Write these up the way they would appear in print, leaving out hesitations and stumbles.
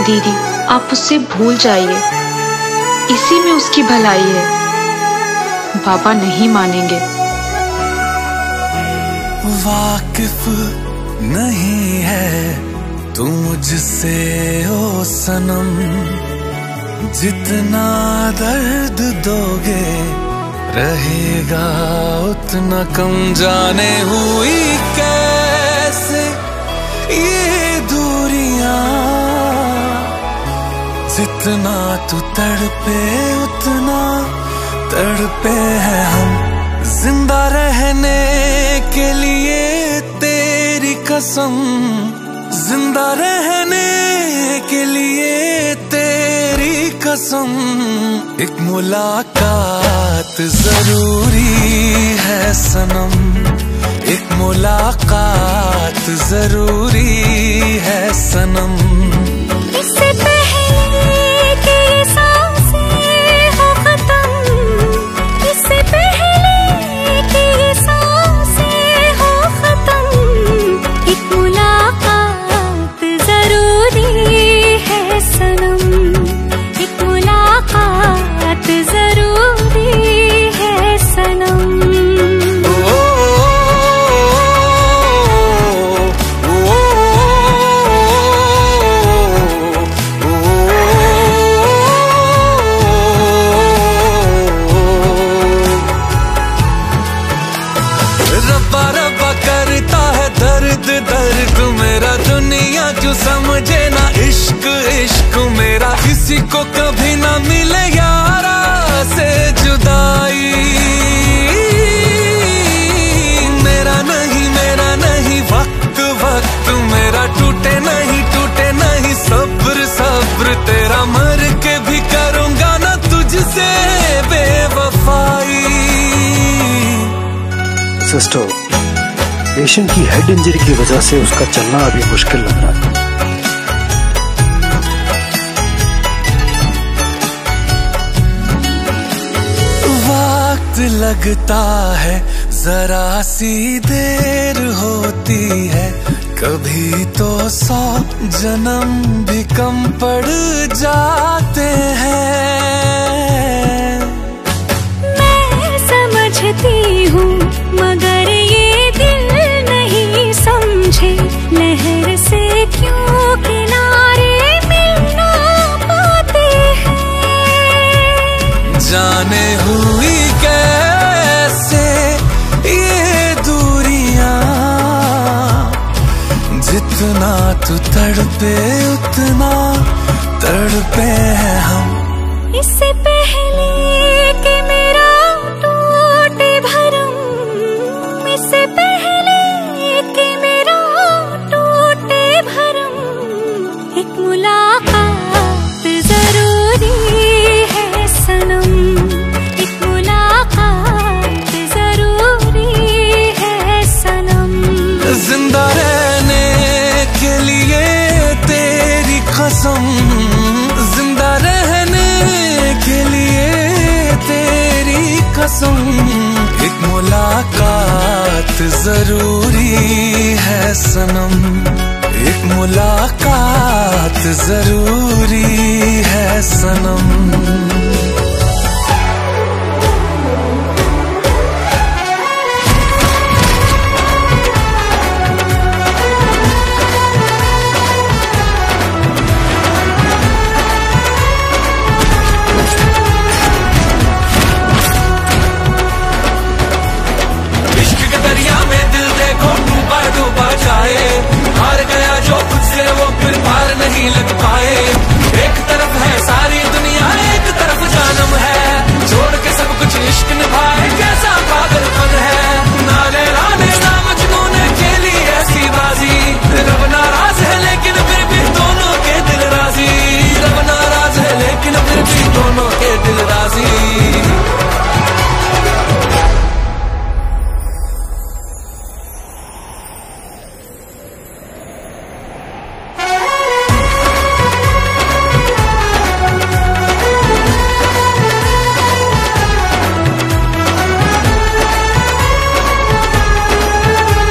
दीदी, आप उससे भूल जाइए, इसी में उसकी भलाई है। बाबा नहीं मानेंगे। वाकिफ नहीं है तू मुझसे ओ सनम, जितना दर्द दोगे रहेगा उतना कम। जाने हुई कैसे ये दूरियां, जितना तू तड़पे उतना तड़पे हैं हम। जिंदा रहने के लिए तेरी कसम, जिंदा रहने के लिए तेरी कसम। एक मुलाकात जरूरी है सनम, एक मुलाकात जरूरी है सनम। इससे पहले कि ये सांसें हो खत्म, इससे पहले कि ये सांसें हो खत्म, एक मुलाकात जरूरी है सनम, एक मुलाकात जरूरी है सनम। रब्बा रब्बा करता है दर्द दर्द मेरा, दुनिया क्यों समझे ना इश्क इश्क मेरा। किसी को कभी ना मिले यारा से जुदाई, मेरा नहीं वक्त वक्त मेरा। टूटे नहीं सब्र सब्र तेरा, मर के भी करूंगा ना तुझसे बेवफाई। सिस्टर, पेशेंट की हेड इंजरी की वजह से उसका चलना अभी मुश्किल लग रहा है। वक्त लगता है जरा सी देर होती है, कभी तो 100 जन्म भी कम पड़ जाते हैं। मैं समझती हूँ मगर ये दिल नहीं समझे, लहर से क्यों किनारे मिल ना पाते हैं। जाने हुई कैसे ये दूरियां, जितना तू तड़पे उतना तड़पे हैं हम। इससे पहले कि मेरा टूटे भरम, इससे पहले कि मेरा टूटे भरम, एक मुलाकात जरूरी है सनम, एक मुलाकात जरूरी है सनम। जिंदा रहने के लिए तेरी कसम, जिंदा रहने के लिए तेरी कसम। एक मुलाकात जरूरी है सनम, एक मुलाकात जरूरी है सनम। हार गया जो खुद से वो फिर पार नहीं लग पाए। एक तरफ है सारी दुनिया, एक तरफ जानम है, छोड़ के सब कुछ इश्क निभाए कैसा पागलपन है। नाले राने ना मजनू ने खेली ऐसी बाजी, रब नाराज है लेकिन फिर भी दोनों के दिल राजी। रब नाराज है लेकिन फिर भी दोनों के दिल राजी।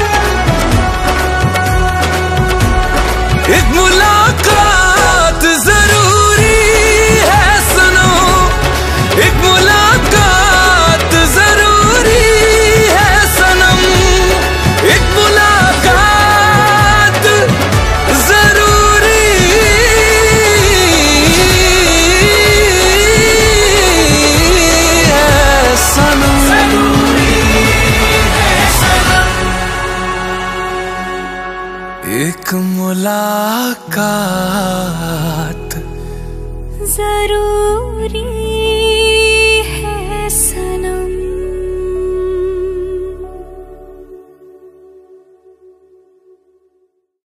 एक मुलाकात एक मुलाकात जरूरी है सनम।